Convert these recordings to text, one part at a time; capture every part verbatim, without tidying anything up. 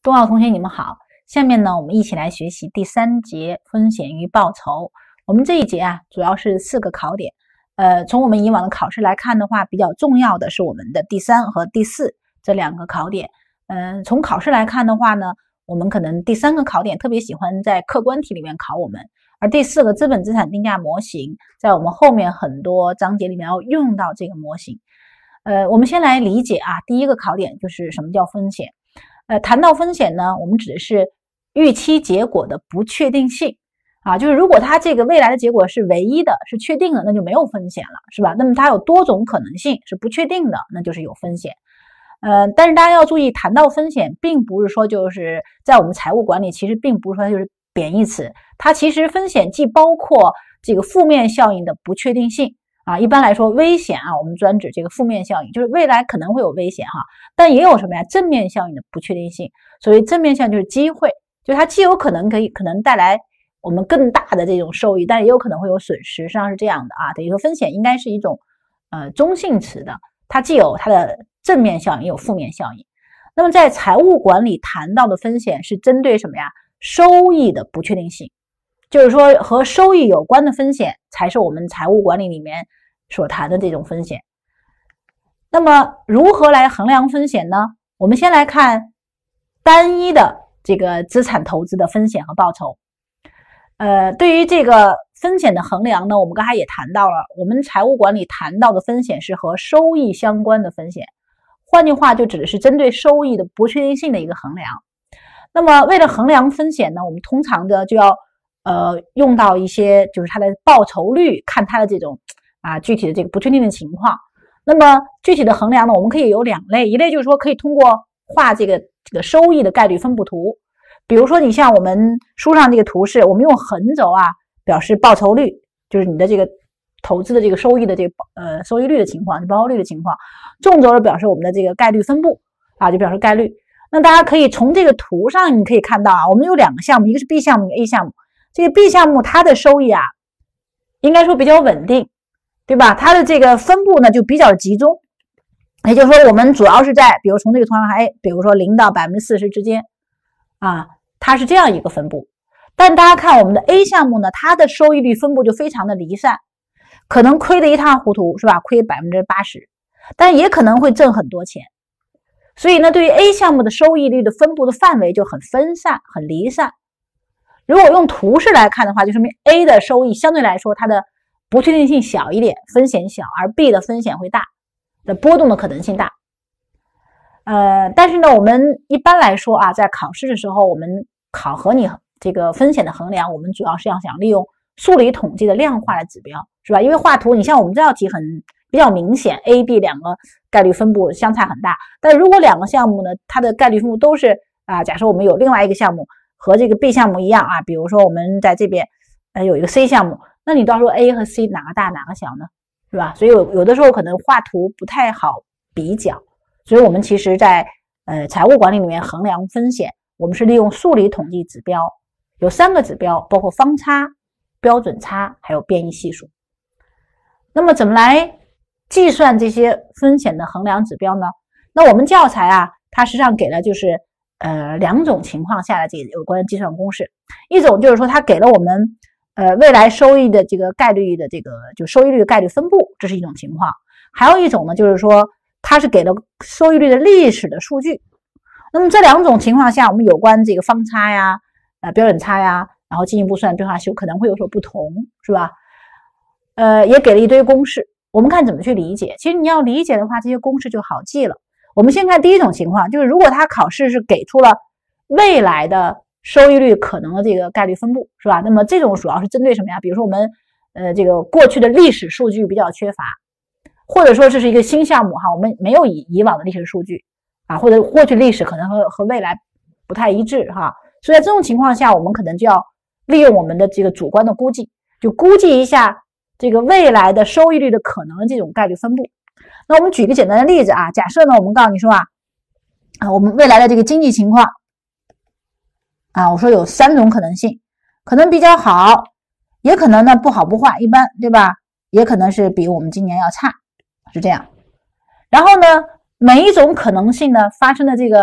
冬奥同学你们好，下面呢我们一起来学习第三节风险与报酬。我们这一节啊主要是四个考点，呃，从我们以往的考试来看的话，比较重要的是我们的第三和第四这两个考点。嗯、呃，从考试来看的话呢，我们可能第三个考点特别喜欢在客观题里面考我们，而第四个资本资产定价模型，在我们后面很多章节里面要用到这个模型。呃，我们先来理解啊，第一个考点就是什么叫风险。呃，谈到风险呢，我们指的是预期结果的不确定性啊，就是如果它这个未来的结果是唯一的，是确定的，那就没有风险了，是吧？那么它有多种可能性是不确定的，那就是有风险。呃，但是大家要注意，谈到风险，并不是说就是在我们财务管理，其实并不是说它就是贬义词，它其实风险既包括这个负面效应的不确定性。啊，一般来说，危险啊，我们专指这个负面效应，就是未来可能会有危险哈，但也有什么呀？正面效应的不确定性。所谓正面效应就是机会，就它既有可能可以可能带来我们更大的这种收益，但也有可能会有损失，实际上是这样的啊。等于说风险应该是一种呃中性词的，它既有它的正面效应，也有负面效应。那么在财务管理谈到的风险是针对什么呀？收益的不确定性。就是说和收益有关的风险才是我们财务管理里面所谈的这种风险。那么如何来衡量风险呢？我们先来看单一的这个资产投资的风险和报酬。呃，对于这个风险的衡量呢，我们刚才也谈到了，我们财务管理谈到的风险是和收益相关的风险，换句话就指的是针对收益的不确定性的一个衡量。那么为了衡量风险呢，我们通常的就要呃，用到一些就是它的报酬率，看它的这种啊具体的这个不确定的情况。那么具体的衡量呢，我们可以有两类，一类就是说可以通过画这个这个收益的概率分布图，比如说你像我们书上这个图示，我们用横轴啊表示报酬率，就是你的这个投资的这个收益的这个呃收益率的情况，报酬率的情况，纵轴表示我们的这个概率分布啊，就表示概率。那大家可以从这个图上你可以看到啊，我们有两个项目，一个是 B 项目，一个 A 项目。这个 B 项目它的收益啊，应该说比较稳定，对吧？它的这个分布呢就比较集中，也就是说我们主要是在比如从这个图上还比如说零到百分之四十之间啊，它是这样一个分布。但大家看我们的 A 项目呢，它的收益率分布就非常的离散，可能亏得一塌糊涂，是吧？亏百分之八十，但也可能会挣很多钱。所以呢，对于 A 项目的收益率的分布的范围就很分散，很离散。如果用图示来看的话，就说明 A 的收益相对来说它的不确定性小一点，风险小，而 B 的风险会大，的波动的可能性大。呃，但是呢，我们一般来说啊，在考试的时候，我们考核你这个风险的衡量，我们主要是要想利用数理统计的量化的指标，是吧？因为画图，你像我们这道题很比较明显 ，A、B 两个概率分布相差很大。但如果两个项目呢，它的概率分布都是啊，假设我们有另外一个项目和这个 B 项目一样啊，比如说我们在这边呃有一个 C 项目，那你到时候 A 和 C 哪个大哪个小呢？是吧？所以有有的时候可能画图不太好比较，所以我们其实在呃财务管理里面衡量风险，我们是利用数理统计指标，有三个指标，包括方差、标准差还有变异系数。那么怎么来计算这些风险的衡量指标呢？那我们教材啊，它实际上给了就是呃，两种情况下的这个有关计算公式，一种就是说它给了我们呃未来收益的这个概率的这个就收益率的概率分布，这是一种情况；还有一种呢，就是说它是给了收益率的历史的数据。那么这两种情况下，我们有关这个方差呀、呃标准差呀，然后进一步算变化修可能会有所不同，是吧？呃，也给了一堆公式，我们看怎么去理解。其实你要理解的话，这些公式就好记了。我们先看第一种情况，就是如果它考试是给出了未来的收益率可能的这个概率分布，是吧？那么这种主要是针对什么呀？比如说我们呃这个过去的历史数据比较缺乏，或者说这是一个新项目哈，我们没有以以往的历史数据啊，或者过去历史可能和和未来不太一致哈，所以在这种情况下，我们可能就要利用我们的这个主观的估计，就估计一下这个未来的收益率的可能的这种概率分布。那我们举个简单的例子啊，假设呢，我们告诉你说啊，啊，我们未来的这个经济情况啊，我说有三种可能性，可能比较好，也可能呢不好不坏，一般，对吧？也可能是比我们今年要差，是这样。然后呢，每一种可能性呢发生的这个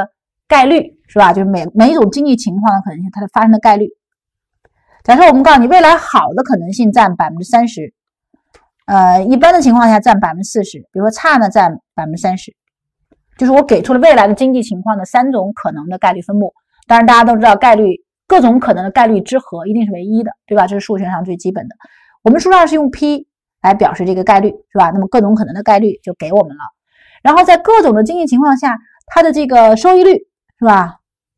概率，是吧？就是每每一种经济情况的可能性，它的发生的概率。假设我们告诉你未来好的可能性占百分之三十，呃，一般的情况下占百分之四十，比如说差呢占百分之三十，就是我给出了未来的经济情况的三种可能的概率分布。当然大家都知道概率各种可能的概率之和一定是唯一的，对吧？这是数学上最基本的。我们书上是用 P 来表示这个概率，是吧？那么各种可能的概率就给我们了。然后在各种的经济情况下，它的这个收益率，是吧？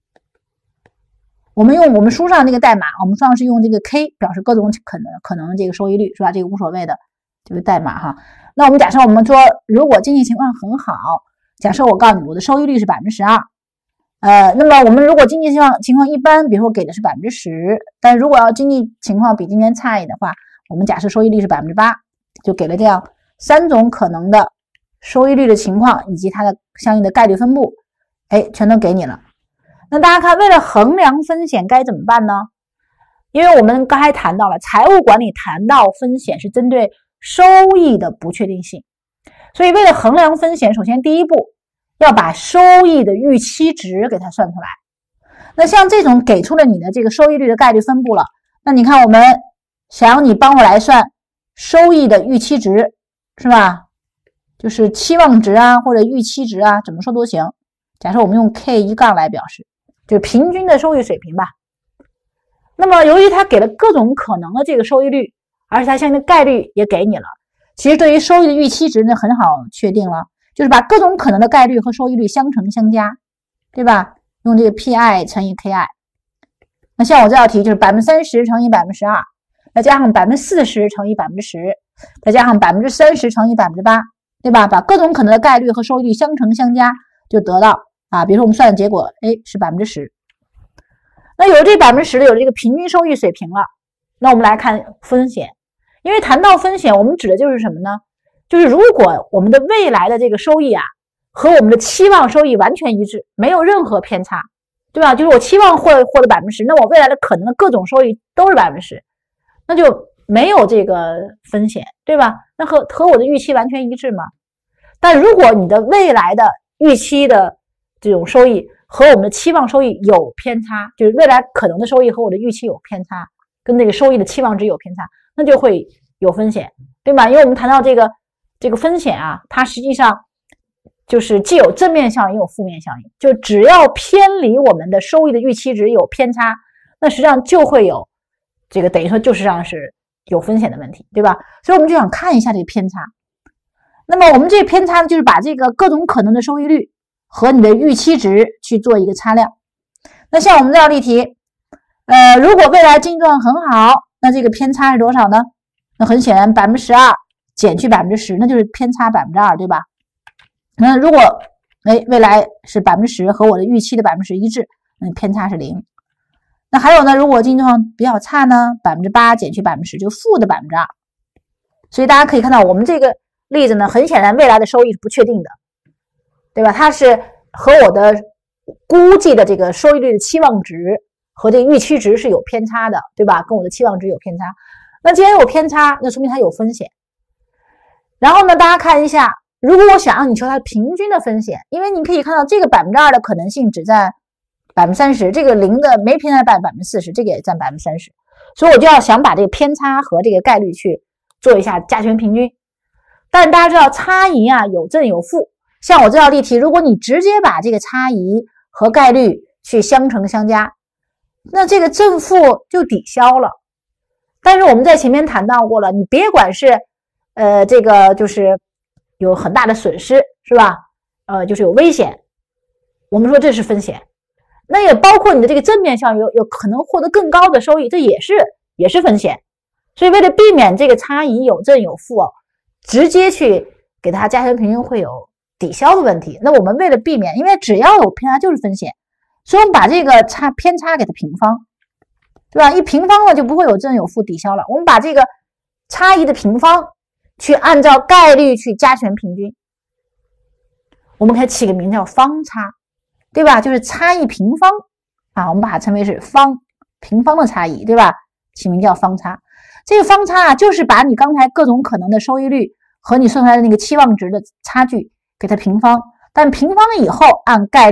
我们用我们书上那个代码，我们书上是用这个 K 表示各种可能可能的这个收益率，是吧？这个无所谓的这个代码哈。那我们假设我们说，如果经济情况很好，假设我告诉你我的收益率是百分之十二，呃，那么我们如果经济情况情况一般，比如说给的是百分之十，但如果要经济情况比今年差一点的话，我们假设收益率是百分之八，就给了这样三种可能的收益率的情况以及它的相应的概率分布，哎，全都给你了。那大家看，为了衡量风险该怎么办呢？因为我们刚才谈到了财务管理，谈到风险是针对收益的不确定性，所以为了衡量风险，首先第一步要把收益的预期值给它算出来。那像这种给出了你的这个收益率的概率分布了，那你看我们想让你帮我来算收益的预期值，是吧？就是期望值啊或者预期值啊，怎么说都行。假设我们用 K 一杠来表示，就是平均的收益水平吧。那么由于它给了各种可能的这个收益率，而且它相应的概率也给你了，其实对于收益的预期值呢很好确定了，就是把各种可能的概率和收益率相乘相加，对吧？用这个 P I 乘以 K I。 那像我这道题就是百分之三十乘以百分之十二，再加上百分之四十乘以百分之十，再加上百分之三十乘以百分之八，对吧？把各种可能的概率和收益率相乘相加，就得到啊，比如说我们算的结果，哎，是百分之十。那有了这百分之十的，有了这个平均收益水平了，那我们来看风险。因为谈到风险，我们指的就是什么呢？就是如果我们的未来的这个收益啊，和我们的期望收益完全一致，没有任何偏差，对吧？就是我期望获获得百分之十，那我未来的可能的各种收益都是百分之十，那就没有这个风险，对吧？那和和我的预期完全一致嘛。但如果你的未来的预期的这种收益和我们的期望收益有偏差，就是未来可能的收益和我的预期有偏差，跟这个收益的期望值有偏差，那就会有风险，对吧？因为我们谈到这个这个风险啊，它实际上就是既有正面效应也有负面效应，就只要偏离我们的收益的预期值有偏差，那实际上就会有这个等于说就是上是有风险的问题，对吧？所以我们就想看一下这个偏差。那么我们这个偏差呢，就是把这个各种可能的收益率和你的预期值去做一个差量。那像我们这道例题，呃，如果未来经济状况很好，那这个偏差是多少呢？那很显然百分之十二减去百分之十，那就是偏差百分之二，对吧？那如果哎未来是百分之十和我的预期的百分之十一致，那偏差是零。那还有呢，如果经济状况比较差呢，百分之八减去百分之十就负的百分之二。所以大家可以看到，我们这个例子呢，很显然未来的收益是不确定的，对吧？它是和我的估计的这个收益率的期望值和这个预期值是有偏差的，对吧？跟我的期望值有偏差。那既然有偏差，那说明它有风险。然后呢，大家看一下，如果我想让你求它平均的风险，因为你可以看到这个百分之二的可能性只占百分之三十，这个零的没偏差占百分之四十，这个也占百分之三十，所以我就要想把这个偏差和这个概率去做一下加权平均。但大家知道差异啊有正有负，像我这道例题，如果你直接把这个差异和概率去相乘相加，那这个正负就抵消了。但是我们在前面谈到过了，你别管是呃这个就是有很大的损失，是吧？呃就是有危险，我们说这是风险。那也包括你的这个正面效应，有有可能获得更高的收益，这也是也是风险。所以为了避免这个差异有正有负，直接去给它加权平均会有抵消的问题。那我们为了避免，因为只要有偏差就是风险，所以我们把这个差偏差给它平方，对吧？一平方了就不会有正有负抵消了。我们把这个差异的平方去按照概率去加权平均，我们可以起个名叫方差，对吧？就是差异平方啊，我们把它称为是方平方的差异，对吧？起名叫方差。这个方差啊，就是把你刚才各种可能的收益率和你算出来的那个期望值的差距给它平方，但平方了以后按概率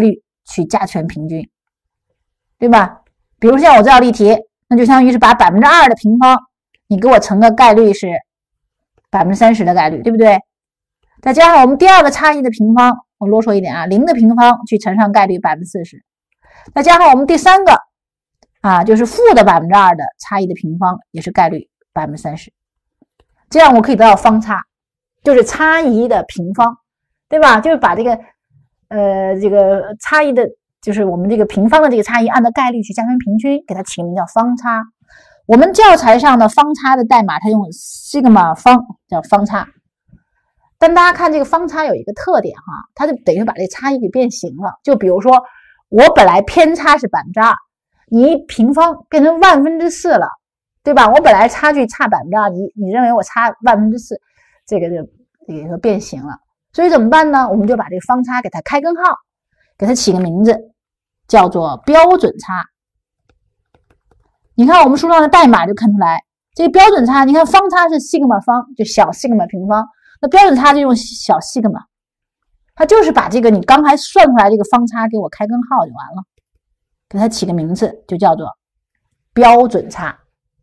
去加权平均，对吧？比如像我这道例题，那就相当于是把百分之二的平方，你给我乘个概率是百分之三十的概率，对不对？再加上我们第二个差异的平方，我啰嗦一点啊，零的平方去乘上概率百分之四十，再加上我们第三个啊，就是负的百分之二的差异的平方，也是概率百分之三十，这样我可以得到方差，就是差异的平方，对吧？就是把这个呃这个差异的，就是我们这个平方的这个差异，按照概率去加权平均，给它起个名叫方差。我们教材上的方差的代码，它用西格玛方，叫方差。但大家看这个方差有一个特点哈，它就等于把这差异给变形了。就比如说，我本来偏差是百分之二，你平方变成万分之四了，对吧？我本来差距差百分之二，你你认为我差万分之四，这个就也就变形了。所以怎么办呢？我们就把这个方差给它开根号，给它起个名字，叫做标准差。你看我们书上的代码就看出来，这个标准差，你看方差是西格玛方，就小西格玛平方，那标准差就用小西格玛，它就是把这个你刚才算出来这个方差给我开根号就完了，给它起个名字就叫做标准差。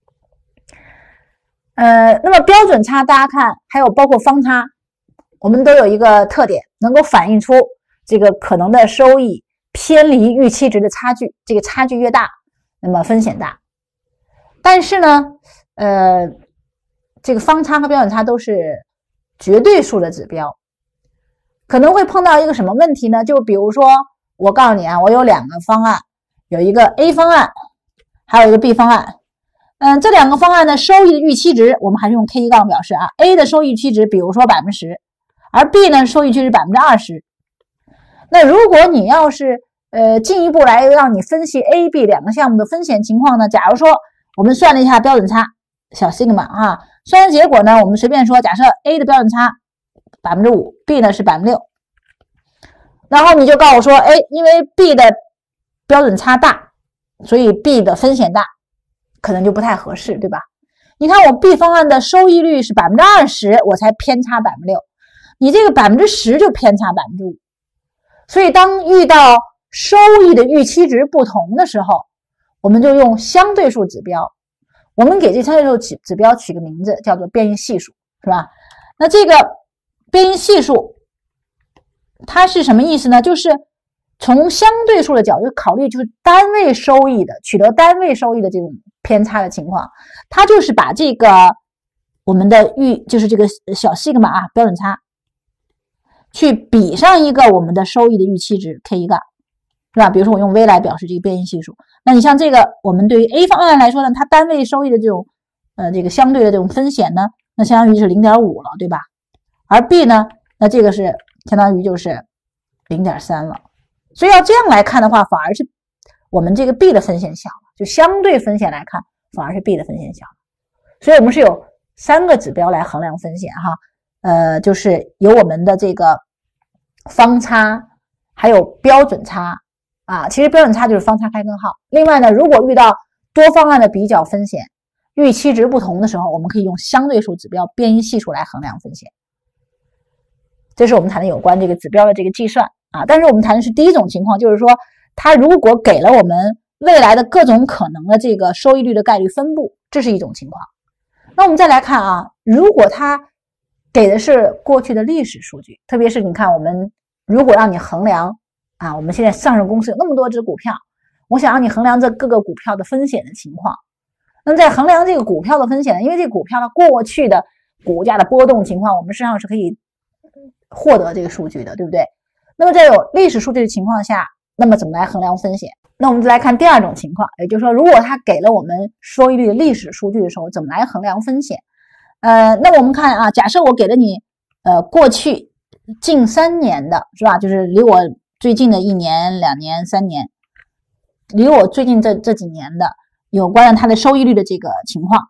呃，那么标准差大家看，还有包括方差，我们都有一个特点，能够反映出这个可能的收益偏离预期值的差距，这个差距越大，那么风险大。但是呢，呃，这个方差和标准差都是绝对数的指标，可能会碰到一个什么问题呢？就比如说，我告诉你啊，我有两个方案，有一个 A 方案，还有一个 B 方案。嗯，这两个方案的收益的预期值，我们还是用 K 一杠表示啊。A 的收益预期值，比如说百分之十，而 B 呢收益预期值百分之二十。那如果你要是呃进一步来让你分析 A、B 两个项目的风险情况呢，假如说我们算了一下标准差小西格玛啊，算完结果呢，我们随便说，假设 A 的标准差百分之五 ，B 呢是百分之六，然后你就告诉我说，哎，因为 B 的标准差大，所以 B 的风险大，可能就不太合适，对吧？你看我 B 方案的收益率是百分之二十，我才偏差百分之六，你这个百分之十就偏差百分之五，所以当遇到收益的预期值不同的时候，我们就用相对数指标，我们给这相对数指标取个名字叫做变异系数，是吧？那这个变异系数它是什么意思呢？就是从相对数的角度考虑，就是单位收益的取得单位收益的这种偏差的情况，它就是把这个我们的预就是这个小西格玛啊标准差去比上一个我们的收益的预期值 K 一杠，是吧？比如说我用 V 来表示这个变异系数，那你像这个我们对于 A 方案来说呢，它单位收益的这种呃这个相对的这种风险呢，那相当于是 零点五 了，对吧？而 B 呢，那这个是相当于就是 零点三 了。所以要这样来看的话，反而是我们这个 B 的风险小，就相对风险来看，反而是 B 的风险小。所以我们是有三个指标来衡量风险哈，呃，就是有我们的这个方差，还有标准差啊。其实标准差就是方差开根号。另外呢，如果遇到多方案的比较风险，预期值不同的时候，我们可以用相对数指标变异系数来衡量风险。这是我们谈的有关这个指标的这个计算啊。但是我们谈的是第一种情况，就是说它如果给了我们未来的各种可能的这个收益率的概率分布，这是一种情况。那我们再来看啊，如果它给的是过去的历史数据，特别是你看我们如果让你衡量啊，我们现在上市公司有那么多只股票，我想让你衡量这各个股票的风险的情况。那在衡量这个股票的风险呢，因为这个股票的过去的股价的波动情况，我们实际上是可以获得这个数据的，对不对？那么在有历史数据的情况下，那么怎么来衡量风险？那我们再来看第二种情况，也就是说，如果它给了我们收益率的历史数据的时候，怎么来衡量风险？呃，那我们看啊，假设我给了你呃过去近三年的，是吧？就是离我最近的一年、两年、三年，离我最近这这几年的有关它的收益率的这个情况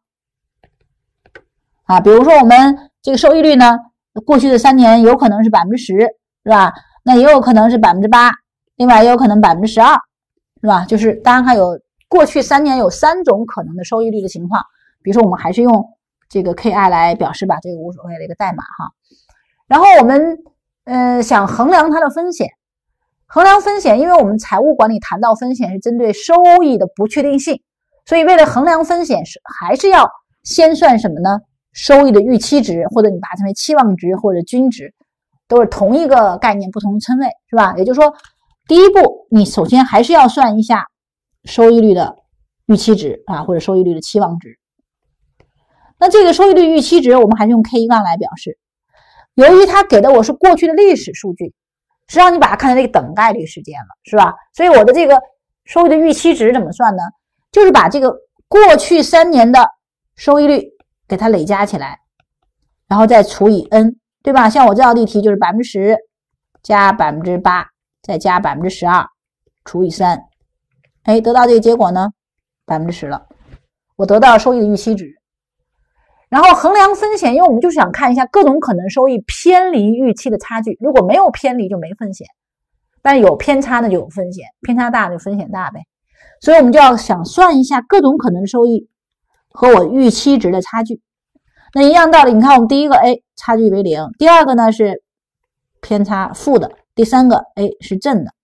啊，比如说我们这个收益率呢，过去的三年有可能是百分之十，是吧？那也有可能是百分之八，另外也有可能百分之十二，是吧？就是当然还有过去三年有三种可能的收益率的情况，比如说我们还是用这个 K I 来表示吧，这个无所谓的一个代码哈。然后我们呃想衡量它的风险， 衡量风险，因为我们财务管理谈到风险是针对收益的不确定性，所以为了衡量风险是还是要先算什么呢？收益的预期值，或者你把它称为期望值或者均值，都是同一个概念，不同称谓，是吧？也就是说，第一步你首先还是要算一下收益率的预期值啊，或者收益率的期望值。那这个收益率预期值我们还是用 K 杠来表示，由于它给的我是过去的历史数据，实际上你把它看成这个等概率事件了，是吧？所以我的这个收益的预期值怎么算呢？就是把这个过去三年的收益率给它累加起来，然后再除以 n， 对吧？像我这道例题就是 百分之十 加 百分之八 再加 百分之十二 除以三，哎，得到这个结果呢 百分之十 了，我得到收益的预期值。然后衡量风险，因为我们就是想看一下各种可能收益偏离预期的差距，如果没有偏离就没风险，但是有偏差呢就有风险，偏差大就风险大呗。所以我们就要想算一下各种可能收益和我预期值的差距。那一样道理，你看我们第一个 A 差距为零，第二个呢是偏差负的，第三个 A 是正的。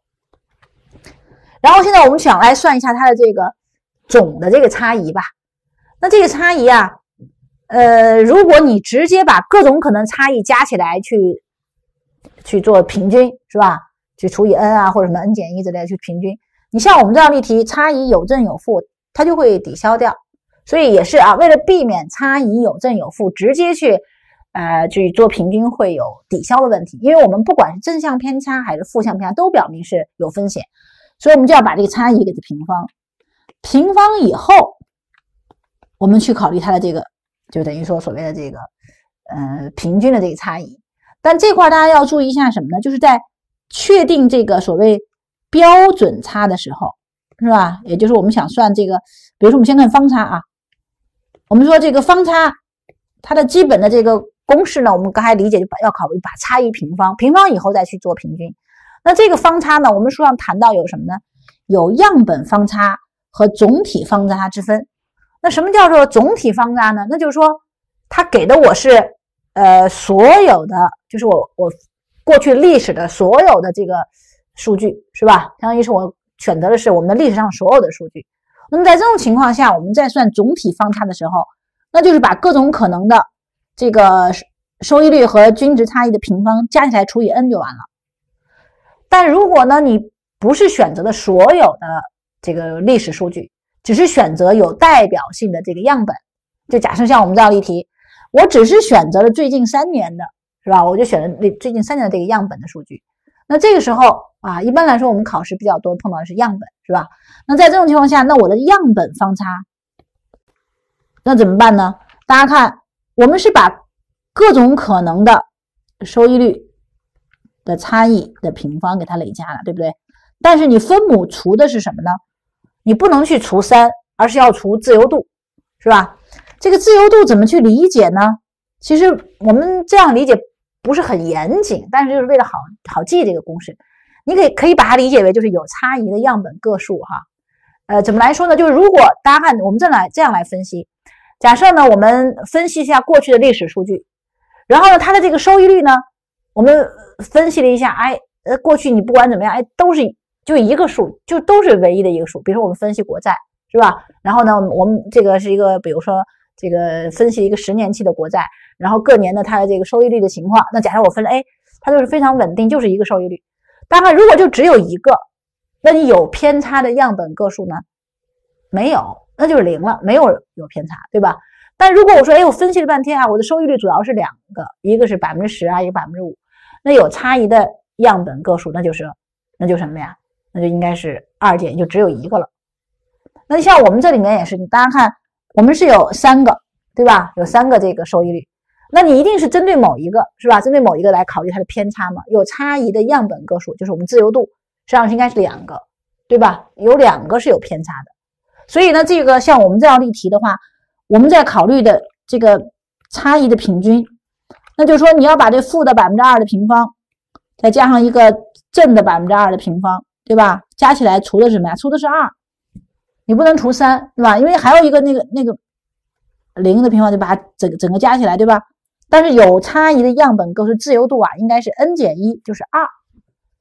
然后现在我们想来算一下它的这个总的这个差异吧。那这个差异啊，呃，如果你直接把各种可能差异加起来去去做平均，是吧？去除以 n 啊，或者什么 n 减一之类的去平均。你像我们这道例题，差异有正有负，它就会抵消掉。所以也是啊，为了避免差异有正有负，直接去呃去做平均会有抵消的问题。因为我们不管是正向偏差还是负向偏差，都表明是有风险，所以我们就要把这个差异给它平方。平方以后，我们去考虑它的这个，就等于说所谓的这个呃平均的这个差异。但这块大家要注意一下什么呢？就是在确定这个所谓标准差的时候，是吧？也就是我们想算这个，比如说我们先看方差啊，我们说这个方差它的基本的这个公式呢，我们刚才理解就要考虑把差异平方，平方以后再去做平均。那这个方差呢，我们书上谈到有什么呢？有样本方差和总体方差之分。那什么叫做总体方差呢？那就是说它给的我是呃所有的，就是我我过去历史的所有的这个数据，是吧？相当于是我选择的是我们的历史上所有的数据。那么在这种情况下，我们在算总体方差的时候，那就是把各种可能的这个收益率和均值差异的平方加起来除以 n 就完了。但如果呢，你不是选择的所有的这个历史数据，只是选择有代表性的这个样本，就假设像我们这道例题，我只是选择了最近三年的，是吧？我就选了最近三年的这个样本的数据。那这个时候啊，一般来说我们考试比较多碰到的是样本，是吧？那在这种情况下，那我的样本方差，那怎么办呢？大家看，我们是把各种可能的收益率的差异的平方给它累加了，对不对？但是你分母除的是什么呢？你不能去除三，而是要除自由度，是吧？这个自由度怎么去理解呢？其实我们这样理解不是很严谨，但是就是为了好好记这个公式，你可以可以把它理解为就是有差异的样本个数哈。呃，怎么来说呢？就是如果大家看我们这来这样来分析，假设呢我们分析一下过去的历史数据，然后呢它的这个收益率呢，我们分析了一下，哎，呃过去你不管怎么样，哎都是就一个数，就都是唯一的一个数。比如说我们分析国债，是吧？然后呢我们这个是一个比如说这个分析一个十年期的国债，然后各年的它的这个收益率的情况，那假设我分了 A， 它就是非常稳定，就是一个收益率。当然如果就只有一个，那你有偏差的样本个数呢？没有，那就是零了，没有有偏差，对吧？但如果我说，哎，我分析了半天啊，我的收益率主要是两个，一个是 百分之十 啊，一个 百分之五， 那有差异的样本个数，那就是那就什么呀？那就应该是二减，就只有一个了。那像我们这里面也是，大家看，我们是有三个，对吧？有三个这个收益率，那你一定是针对某一个，是吧？针对某一个来考虑它的偏差嘛？有差异的样本个数，就是我们自由度，实际上是应该是两个，对吧？有两个是有偏差的。所以呢，这个像我们这道例题的话，我们在考虑的这个差异的平均，那就是说你要把这负的 百分之二 的平方再加上一个正的 百分之二 的平方，对吧？加起来除的是什么呀？除的是二，你不能除三，对吧？因为还有一个那个那个零的平方，就把它整个整个加起来，对吧？但是有差异的样本个数自由度啊，应该是 n 减一，就是二。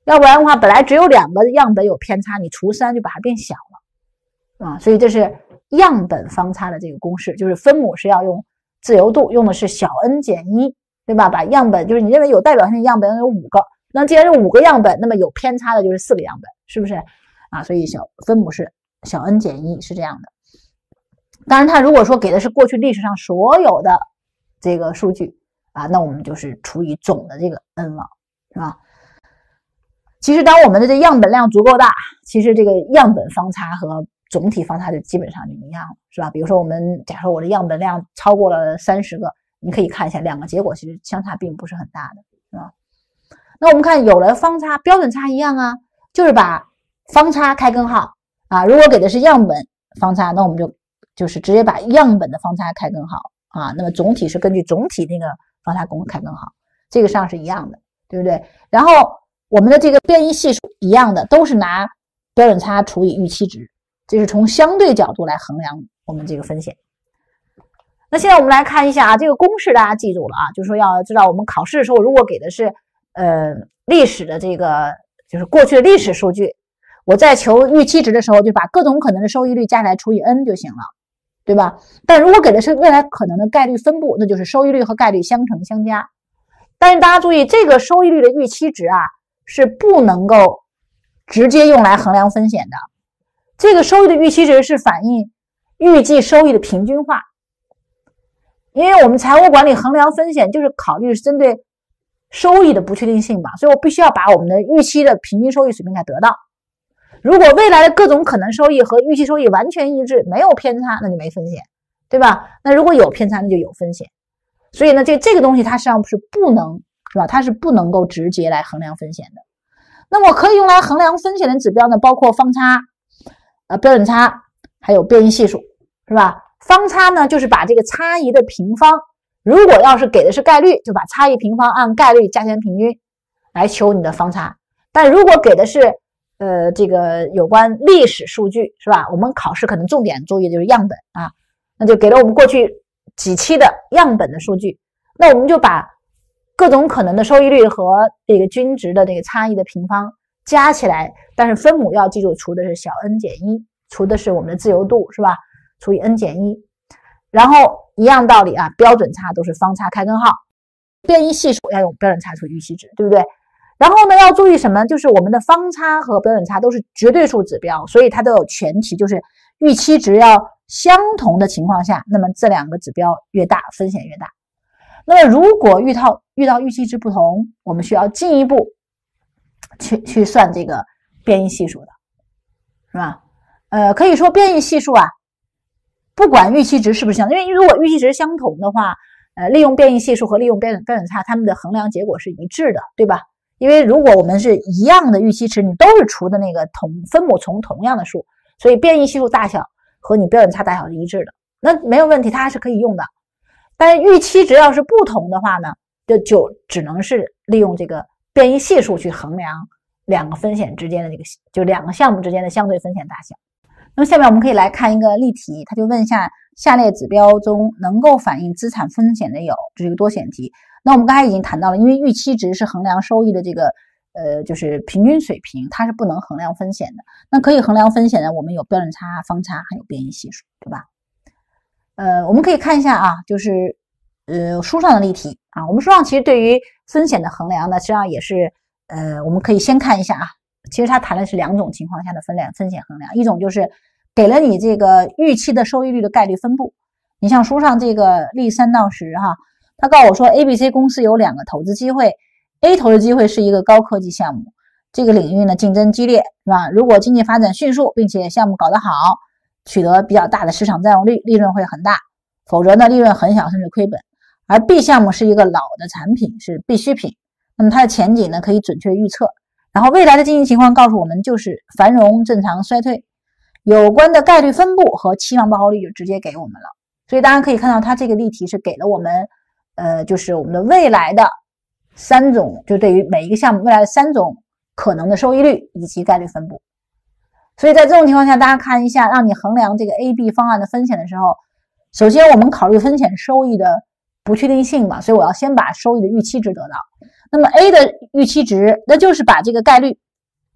要不然的话，本来只有两个样本有偏差，你除三就把它变小了啊。所以这是样本方差的这个公式，就是分母是要用自由度，用的是小 n 减一，对吧？把样本就是你认为有代表性的样本有五个，那既然是五个样本，那么有偏差的就是四个样本，是不是啊？所以小分母是小 n 减一是这样的。当然，它如果说给的是过去历史上所有的这个数据啊，那我们就是除以总的这个 n 了，是吧？其实当我们的这样本量足够大，其实这个样本方差和总体方差就基本上就一样了，是吧？比如说我们假设我的样本量超过了三十个，你可以看一下两个结果其实相差并不是很大的，是吧？那我们看有了方差，标准差一样啊，就是把方差开根号啊。如果给的是样本方差，那我们就就是直接把样本的方差开根号啊。那么总体是根据总体那个方差公式开根号，这个上是一样的，对不对？然后我们的这个变异系数一样的，都是拿标准差除以预期值，这是从相对角度来衡量我们这个风险。那现在我们来看一下啊，这个公式大家记住了啊，就是说要知道我们考试的时候，如果给的是呃历史的这个就是过去的历史数据，我在求预期值的时候，就把各种可能的收益率加起来除以 n 就行了，对吧？但如果给的是未来可能的概率分布，那就是收益率和概率相乘相加。但是大家注意，这个收益率的预期值啊是不能够直接用来衡量风险的。这个收益的预期值是反映预计收益的平均化，因为我们财务管理衡量风险就是考虑是针对收益的不确定性嘛，所以我必须要把我们的预期的平均收益水平给得到。如果未来的各种可能收益和预期收益完全一致，没有偏差，那就没风险，对吧？那如果有偏差，那就有风险。所以呢，这这个东西它实际上是不能，是吧？它是不能够直接来衡量风险的。那么可以用来衡量风险的指标呢，包括方差、呃标准差，还有变异系数，是吧？方差呢，就是把这个差异的平方，如果要是给的是概率，就把差异平方按概率加权平均来求你的方差。但如果给的是呃这个有关历史数据，是吧？我们考试可能重点注意就是样本啊，那就给了我们过去几期的样本的数据，那我们就把各种可能的收益率和这个均值的这个差异的平方加起来，但是分母要记住除的是小 n 减一，除的是我们的自由度，是吧？除以 n 减一，然后一样道理啊，标准差都是方差开根号，变异系数要用标准差除以预期值，对不对？然后呢，要注意什么？就是我们的方差和标准差都是绝对数指标，所以它都有前提，就是预期值要相同的情况下，那么这两个指标越大，风险越大。那么如果遇到遇到预期值不同，我们需要进一步去去算这个变异系数的，是吧？呃，可以说变异系数啊，不管预期值是不是相同，因为如果预期值相同的话，呃，利用变异系数和利用标准标准差，它们的衡量结果是一致的，对吧？因为如果我们是一样的预期值，你都是除的那个同分母从同样的数，所以变异系数大小和你标准差大小是一致的，那没有问题，它还是可以用的。但是预期值要是不同的话呢，就就只能是利用这个变异系数去衡量两个风险之间的这个，就两个项目之间的相对风险大小。那么下面我们可以来看一个例题，它就问一下下列指标中能够反映资产风险的有，这是一个多选题。那我们刚才已经谈到了，因为预期值是衡量收益的这个呃就是平均水平，它是不能衡量风险的。那可以衡量风险的，我们有标准差、方差还有变异系数，对吧？呃，我们可以看一下啊，就是呃书上的例题啊，我们书上其实对于风险的衡量呢，实际上也是呃我们可以先看一下啊，其实它谈的是两种情况下的风险风险衡量，一种就是给了你这个预期的收益率的概率分布，你像书上这个例三到十哈，他告诉我说 A、B、C 公司有两个投资机会 ，A 投资机会是一个高科技项目，这个领域呢竞争激烈，是吧？如果经济发展迅速，并且项目搞得好，取得比较大的市场占有率，利润会很大，否则呢利润很小甚至亏本。而 B 项目是一个老的产品，是必需品，那么它的前景呢可以准确预测，然后未来的经济情况告诉我们就是繁荣、正常、衰退，有关的概率分布和期望报酬率就直接给我们了。所以大家可以看到它这个例题是给了我们呃，就是我们的未来的三种，就对于每一个项目未来的三种可能的收益率以及概率分布。所以在这种情况下，大家看一下，让你衡量这个 A、B 方案的风险的时候，首先我们考虑风险收益的不确定性嘛，所以我要先把收益的预期值得到。 那么 A 的预期值，那就是把这个概率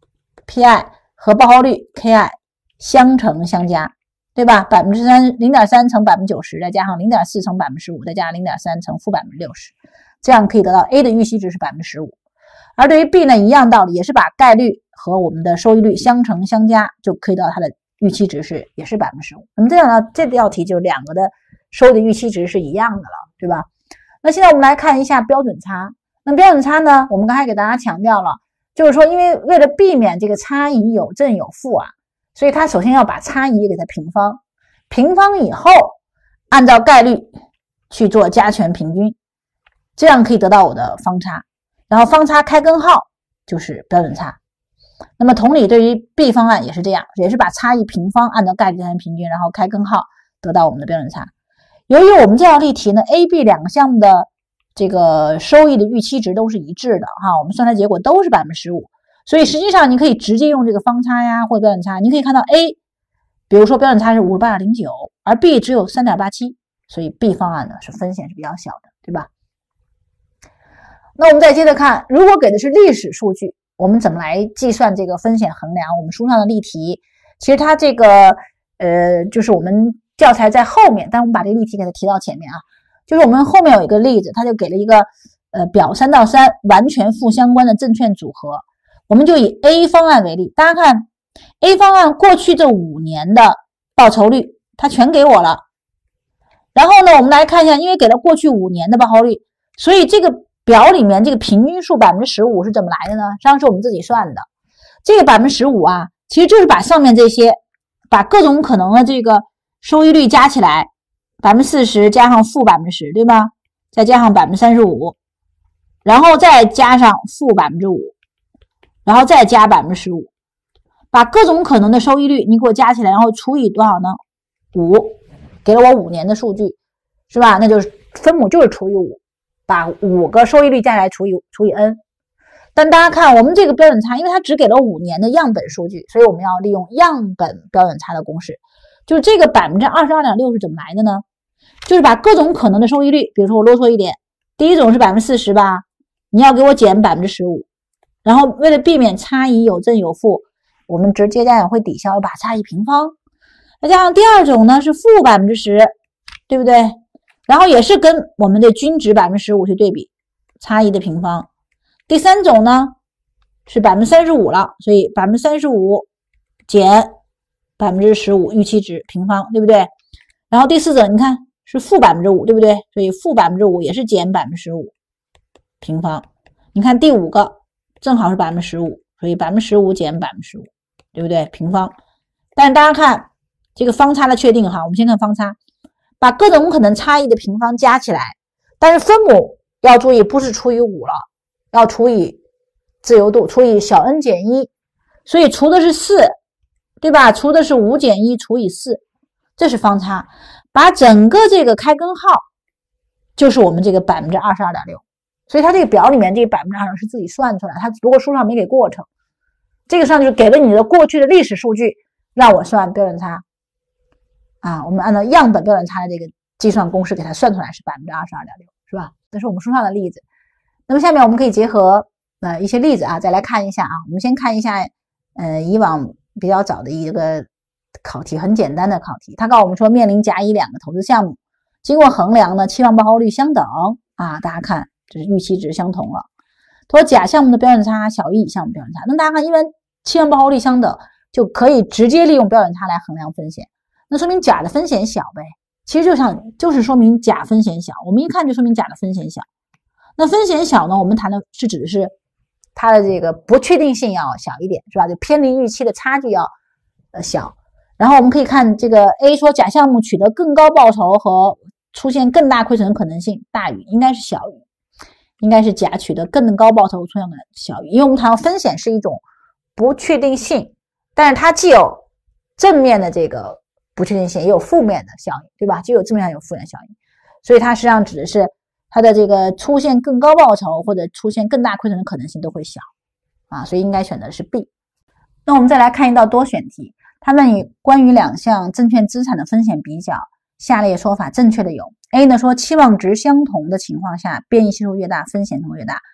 P I 和报酬率 K I 相乘相加，对吧？百分之三 零点三乘百分之九十，再加上零点四乘百分之十五，再加上零点三乘负百分之六十，这样可以得到 A 的预期值是百分之十五。而对于 B 呢，一样道理，也是把概率和我们的收益率相乘相加，就可以得到它的预期值是也是百分之十五。那么这样呢，这道题就两个的收益的预期值是一样的了，对吧？那现在我们来看一下标准差。那标准差呢，我们刚才给大家强调了，就是说因为为了避免这个差异有正有负啊，所以它首先要把差异给它平方，平方以后按照概率去做加权平均，这样可以得到我的方差，然后方差开根号就是标准差。那么同理，对于 B 方案也是这样，也是把差异平方按照概率加权平均，然后开根号得到我们的标准差。由于我们这道例题呢 A、B 两个项目的这个收益的预期值都是一致的哈，我们算出来结果都是 百分之十五， 所以实际上你可以直接用这个方差呀或者标准差。你可以看到 A 比如说标准差是 五十八点零九， 而 B 只有 三点八七， 所以 B 方案呢是风险是比较小的，对吧？那我们再接着看，如果给的是历史数据，我们怎么来计算这个风险衡量？我们书上的例题其实它这个呃就是我们教材在后面，但我们把这个例题给它提到前面啊。就是我们后面有一个例子，它就给了一个呃表三到三完全负相关的证券组合。我们就以 A 方案为例，大家看 A 方案过去这五年的报酬率它全给我了。然后呢，我们来看一下，因为给了过去五年的报酬率，所以这个表里面这个平均数 百分之十五 是怎么来的呢？实际上是我们自己算的。这个 百分之十五 啊，其实就是把上面这些把各种可能的这个收益率加起来，百分之四十 加上负 百分之十， 对吧？再加上 百分之三十五， 然后再加上负 百分之五， 然后再加 百分之十五， 把各种可能的收益率你给我加起来，然后除以多少呢？五，给了我五年的数据，是吧？那就是分母就是除以五，把五个收益率加起来除以除以 n。但大家看我们这个标准差，因为它只给了五年的样本数据，所以我们要利用样本标准差的公式。就是这个 百分之二十二点六 是怎么来的呢？就是把各种可能的收益率，比如说我啰嗦一点，第一种是 百分之四十 吧，你要给我减 百分之十五， 然后为了避免差异有正有负，我们直接加减会抵消，把差异平方。再加上第二种呢是负 百分之十， 对不对？然后也是跟我们的均值 百分之十五 去对比，差异的平方。第三种呢是 百分之三十五 了，所以 百分之三十五 减 百分之十五 预期值平方，对不对？然后第四种你看是负 百分之五， 对不对？所以负 百分之五 也是减 百分之十五 平方。你看第五个正好是 百分之十五， 所以 百分之十五 减 百分之十五， 对不对？平方。但是大家看这个方差的确定哈，我们先看方差，把各种可能差异的平方加起来，但是分母要注意不是除以五了，要除以自由度，除以小 n 减一，所以除的是四，对吧？除的是五减一除以四，这是方差。把整个这个开根号就是我们这个 百分之二十二点六， 所以它这个表里面这个 百分之二十二 是自己算出来，它不过书上没给过程。这个上就是给了你的过去的历史数据，让我算标准差啊，我们按照样本标准差的这个计算公式给它算出来是 百分之二十二点六， 是吧？这是我们书上的例子。那么下面我们可以结合呃一些例子啊，再来看一下啊。我们先看一下呃以往比较早的一个考题，很简单的考题。他告诉我们说，面临甲乙两个投资项目，经过衡量呢，期望报酬率相等啊，大家看这是预期值相同了。他说甲项目的标准差小于乙项目标准差，那大家看，因为期望报酬率相等，就可以直接利用标准差来衡量风险，那说明甲的风险小呗。其实就像就是说明甲风险小，我们一看就说明甲的风险小。那风险小呢，我们谈的是指的是它的这个不确定性要小一点，是吧？就偏离预期的差距要呃小。然后我们可以看这个 A 说甲项目取得更高报酬和出现更大亏损的可能性大于，应该是小于，应该是甲取得更高报酬出现的小于，因为我们谈到风险是一种不确定性，但是它既有正面的这个不确定性，也有负面的效应，对吧？既有正面也有负面效应，所以它实际上指的是它的这个出现更高报酬或者出现更大亏损的可能性都会小啊，所以应该选择的是 B。 那我们再来看一道多选题，他问你关于两项证券资产的风险比较，下列说法正确的有 A 呢说期望值相同的情况下，变异系数越大，风险同越大。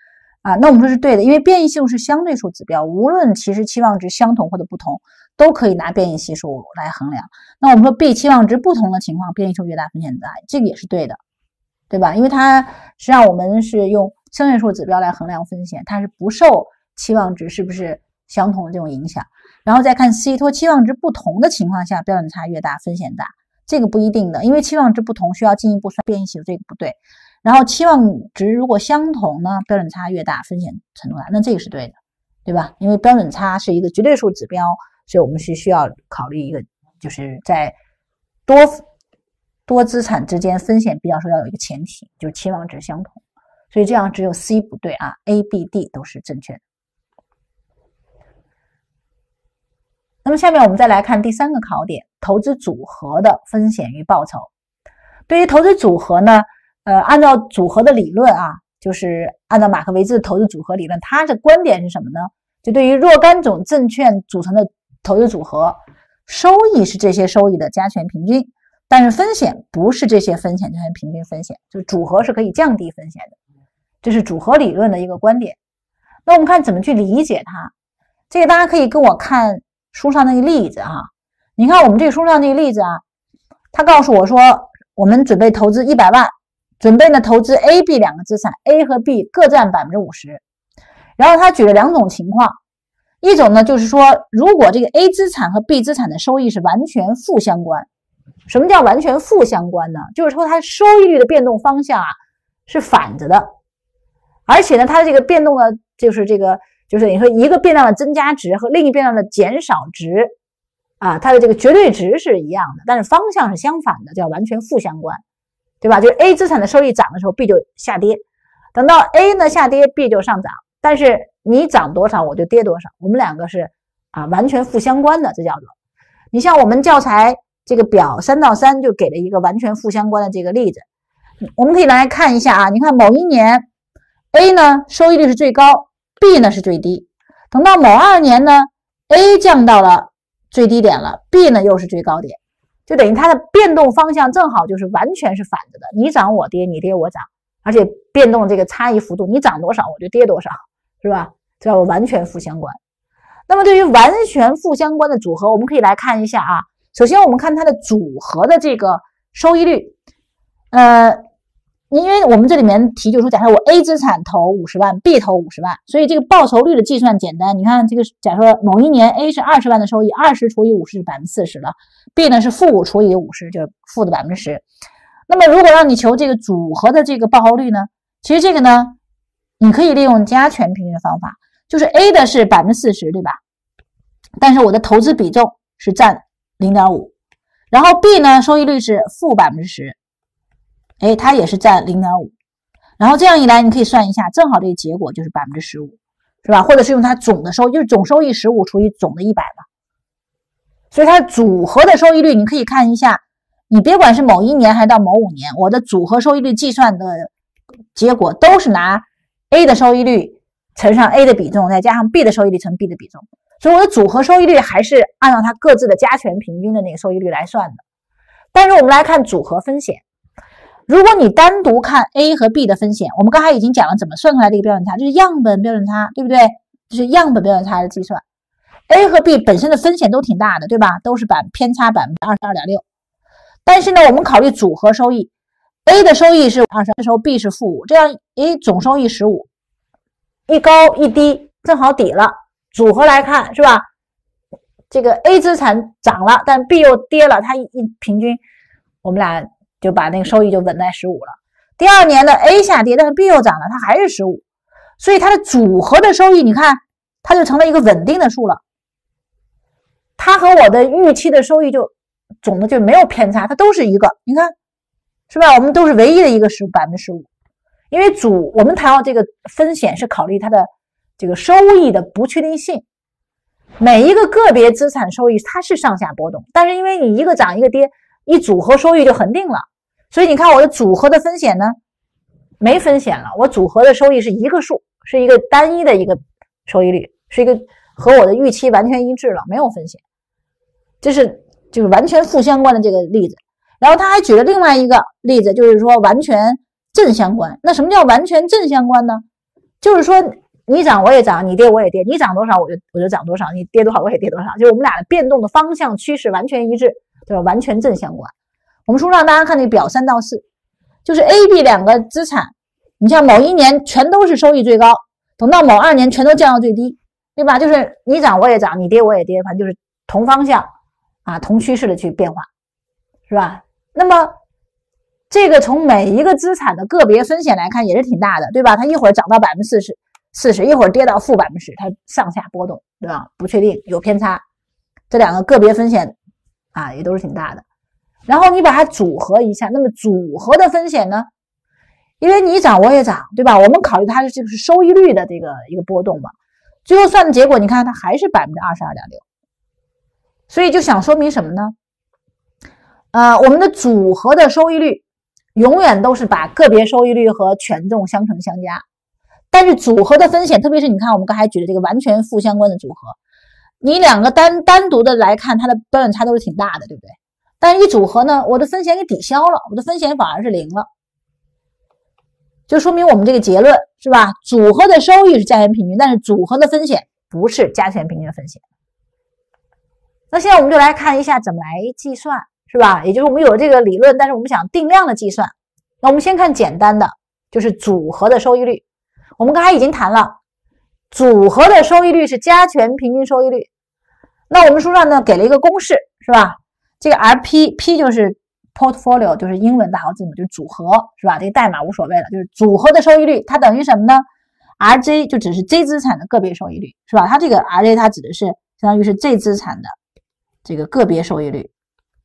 啊，那我们说是对的，因为变异系数是相对数指标，无论其实期望值相同或者不同，都可以拿变异系数来衡量。那我们说 B 期望值不同的情况，变异数越大风险大，这个也是对的，对吧？因为它实际上我们是用相对数指标来衡量风险，它是不受期望值是不是相同的这种影响。然后再看 C 托期望值不同的情况下，标准差越大风险大，这个不一定的，因为期望值不同需要进一步算变异系数，这个不对。然后期望值如果相同呢，标准差越大风险程度大，那这个是对的，对吧？因为标准差是一个绝对数指标，所以我们是需要考虑一个，就是在多多资产之间风险比较说要有一个前提，就是期望值相同，所以这样只有 C 不对啊 ，A、B、D 都是正确的。那么下面我们再来看第三个考点，投资组合的风险与报酬。对于投资组合呢，呃，按照组合的理论啊，就是按照马克维兹的投资组合理论，他的观点是什么呢？就对于若干种证券组成的投资组合，收益是这些收益的加权平均，但是风险不是这些风险加权平均风险，就是组合是可以降低风险的，这是组合理论的一个观点。那我们看怎么去理解它，这个大家可以跟我看书上那个例子哈。你看我们这个书上那个例子啊，他告诉我说，我们准备投资一百万。准备呢投资 A、B 两个资产 ，A 和 B 各占 百分之五十。 然后他举了两种情况，一种呢就是说，如果这个 A 资产和 B 资产的收益是完全负相关。什么叫完全负相关呢？就是说它收益率的变动方向啊是反着的，而且呢它的这个变动呢就是这个就是你说一个变量的增加值和另一变量的减少值啊，它的这个绝对值是一样的，但是方向是相反的，叫完全负相关。对吧？就是 A 资产的收益涨的时候 ，B 就下跌；等到 A 呢下跌 ，B 就上涨。但是你涨多少，我就跌多少，我们两个是啊完全负相关的，这叫做。你像我们教材这个表三到三就给了一个完全负相关的这个例子，我们可以来看一下啊。你看某一年 A 呢收益率是最高 ，B 呢是最低。等到某二年呢 ，A 降到了最低点了 ，B 呢又是最高点。就等于它的变动方向正好就是完全是反着的，你涨我跌，你跌我涨，而且变动这个差异幅度，你涨多少我就跌多少，是吧？这叫完全负相关。那么对于完全负相关的组合，我们可以来看一下啊。首先我们看它的组合的这个收益率，呃，因为我们这里面题就是说，假设我 A 资产投五十万 ，B 投五十万，所以这个报酬率的计算简单。你看这个，假设某一年 A 是二十万的收益，二十除以五十是百分之四十了。B 呢是负五除以五十，就是负的 百分之十。 那么如果让你求这个组合的这个报酬率呢，其实这个呢你可以利用加权平均的方法，就是 A 的是 百分之四十， 对吧？但是我的投资比重是占 零点五， 然后 B 呢收益率是负 百分之十， 哎，它也是占 零点五， 然后这样一来你可以算一下，正好这个结果就是 百分之十五， 是吧？或者是用它总的收益，就是总收益十五除以总的一百吧。所以它组合的收益率你可以看一下，你别管是某一年还是到某五年，我的组合收益率计算的结果都是拿 A 的收益率乘上 A 的比重，再加上 B 的收益率乘 B 的比重，所以我的组合收益率还是按照它各自的加权平均的那个收益率来算的。但是我们来看组合风险，如果你单独看 A 和 B 的风险，我们刚才已经讲了怎么算出来这个标准差，就是样本标准差，对不对？就是样本标准差的计算。A 和 B 本身的风险都挺大的，对吧？都是偏差 百分之二十二点六。 但是呢，我们考虑组合收益， A 的收益是二十的时候 B 是负五，这样 A 总收益十五，一高一低正好抵了。组合来看是吧，这个 A 资产涨了，但 B 又跌了，它一平均我们俩就把那个收益就稳在十五了。第二年的 A 下跌，但是 B 又涨了，它还是十五，所以它的组合的收益你看它就成了一个稳定的数了，它和我的预期的收益就总的就没有偏差，它都是一个，你看是吧？我们都是唯一的一个是 百分之十五， 因为组我们谈到这个风险是考虑它的这个收益的不确定性，每一个个别资产收益它是上下波动，但是因为你一个涨一个跌，一组合收益就恒定了，所以你看我的组合的风险呢没风险了，我组合的收益是一个数，是一个单一的一个收益率，是一个和我的预期完全一致了，没有风险。这是就是完全负相关的这个例子。然后他还举了另外一个例子，就是说完全正相关。那什么叫完全正相关呢？ 就是说你涨我也涨，你跌我也跌，你涨多少我就我就涨多少，你跌多少我也跌多少，就是我们俩的变动的方向趋势完全一致，对吧？完全正相关。我们书上大家看那表三到四，就是 A、B 两个资产，你像某一年全都是收益最高，等到某二年全都降到最低，对吧？就是你涨我也涨，你跌我也跌，反正就是同方向啊，同趋势的去变化，是吧？那么这个从每一个资产的个别风险来看也是挺大的，对吧？它一会儿涨到百分之四十，四十一会儿跌到负百分之十，它上下波动，对吧？不确定，有偏差，这两个个别风险啊也都是挺大的。然后你把它组合一下，那么组合的风险呢？因为你涨我也涨，对吧？我们考虑它是这个是收益率的这个一个波动嘛，最后算的结果你看它还是百分之二十二点六，所以就想说明什么呢？呃，我们的组合的收益率永远都是把个别收益率和权重相乘相加，但是组合的风险，特别是你看我们刚才举的这个完全负相关的组合，你两个单单独的来看，它的标准差都是挺大的，对不对？但是一组合呢，我的风险给抵消了，我的风险反而是零了，就说明我们这个结论是吧？组合的收益是加权平均，但是组合的风险不是加权平均的风险。那现在我们就来看一下怎么来计算，是吧？也就是我们有这个理论，但是我们想定量的计算。那我们先看简单的，就是组合的收益率。我们刚才已经谈了，组合的收益率是加权平均收益率。那我们书上呢给了一个公式，是吧？这个 R P，P 就是 portfolio， 就是英文大号字母，就是组合，是吧？这个代码无所谓了，就是组合的收益率，它等于什么呢 ？R J 就只是 J 资产的个别收益率，是吧？它这个 R J 它指的是相当于是 J 资产的这个个别收益率。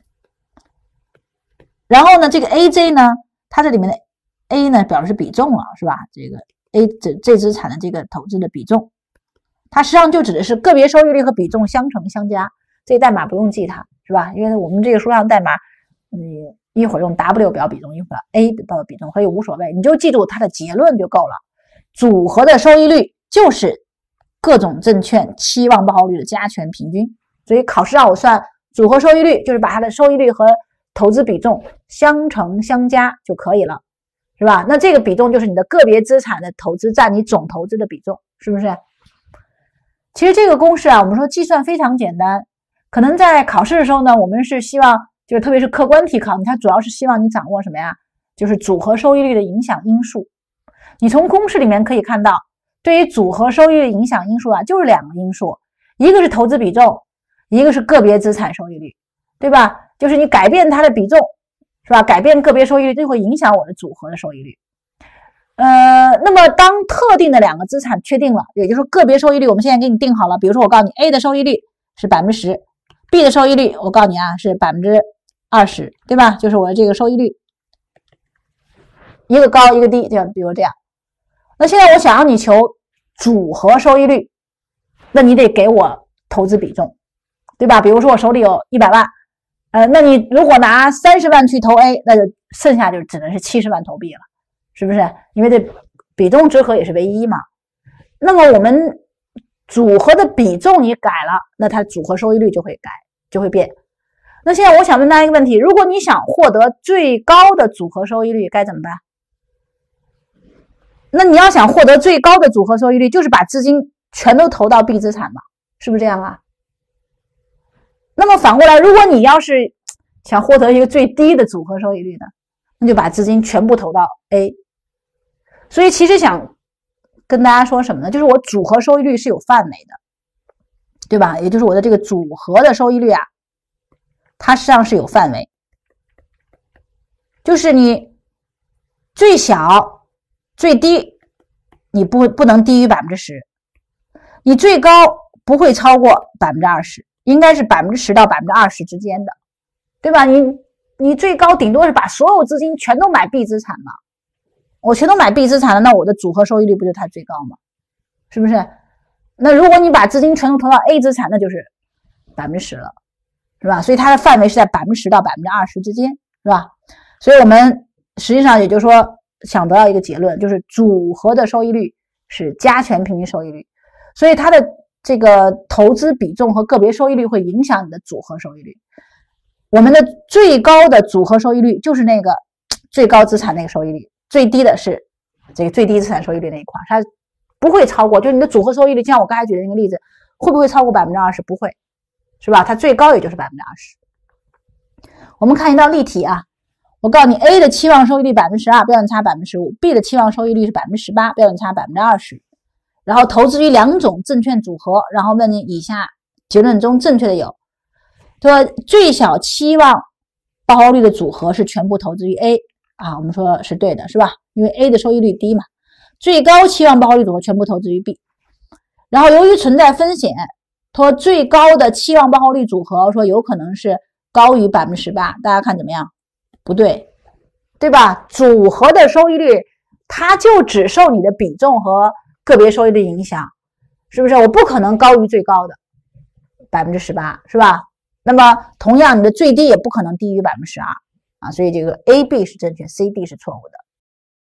然后呢，这个 A J 呢，它这里面的 A 呢表示比重了，是吧？这个 A 这 J 资产的这个投资的比重，它实际上就指的是个别收益率和比重相乘相加。这个代码不用记它，是吧？因为我们这个书上代码，嗯，一会儿用 W 表比重，一会儿 A 表比重，所以无所谓，你就记住它的结论就够了。组合的收益率就是各种证券期望报酬率的加权平均，所以考试让我算组合收益率，就是把它的收益率和投资比重相乘相加就可以了，是吧？那这个比重就是你的个别资产的投资占你总投资的比重，是不是？其实这个公式啊，我们说计算非常简单，可能在考试的时候呢，我们是希望就是特别是客观题考，它主要是希望你掌握什么呀？就是组合收益率的影响因素。你从公式里面可以看到，对于组合收益率的影响因素啊，就是两个因素，一个是投资比重，一个是个别资产收益率，对吧？就是你改变它的比重，是吧？改变个别收益率，就会影响我的组合的收益率。呃，那么当特定的两个资产确定了，也就是说个别收益率我们现在给你定好了，比如说我告诉你 A 的收益率是百分之十。B 的收益率我告诉你啊是百分之二十，对吧？就是我的这个收益率，一个高一个低，这样比如这样。那现在我想让你求组合收益率，那你得给我投资比重，对吧？比如说我手里有一百万，呃，那你如果拿三十万去投 A， 那就剩下就只能是七十万投 B 了，是不是？因为这比重之和也是唯一嘛。那么我们组合的比重你改了，那它组合收益率就会改，就会变。那现在我想问大家一个问题，如果你想获得最高的组合收益率该怎么办？那你要想获得最高的组合收益率，就是把资金全都投到 B 资产嘛，是不是这样啊？那么反过来，如果你要是想获得一个最低的组合收益率呢，那就把资金全部投到 A。所以其实想跟大家说什么呢？就是我组合收益率是有范围的，对吧？也就是我的这个组合的收益率啊，它实际上是有范围，就是你最小最低你不不能低于 百分之十， 你最高不会超过 百分之二十， 应该是 百分之十 到 百分之二十 之间的，对吧？你你最高顶多是把所有资金全都买 B 资产嘛，我全都买 B 资产了，那我的组合收益率不就它最高吗？是不是？那如果你把资金全都投到 A 资产，那就是 百分之十 了，是吧？所以它的范围是在 百分之十 到 百分之二十 之间，是吧？所以我们实际上也就是说想得到一个结论，就是组合的收益率是加权平均收益率，所以它的这个投资比重和个别收益率会影响你的组合收益率。我们的最高的组合收益率就是那个最高资产那个收益率，最低的是这个最低资产收益率那一块，它不会超过，就是你的组合收益率，像我刚才举的那个例子，会不会超过 百分之二十？ 不会，是吧？它最高也就是 百分之二十。我们看一道例题啊，我告诉你 A 的期望收益率 百分之十二， 标准差 百分之十五， B 的期望收益率是 百分之十八， 标准差 百分之二十， 然后投资于两种证券组合，然后问你以下结论中正确的有，说最小期望报酬率的组合是全部投资于 A 啊，我们说是对的，是吧？因为 A 的收益率低嘛。最高期望报酬率组合全部投资于 B， 然后由于存在风险，说最高的期望报酬率组合说有可能是高于 百分之十八， 大家看怎么样？不对，对吧？组合的收益率它就只受你的比重和个别收益的影响，是不是？我不可能高于最高的 百分之十八， 是吧？那么同样你的最低也不可能低于 百分之十二 啊，所以这个 A、B 是正确， C、D 是错误的。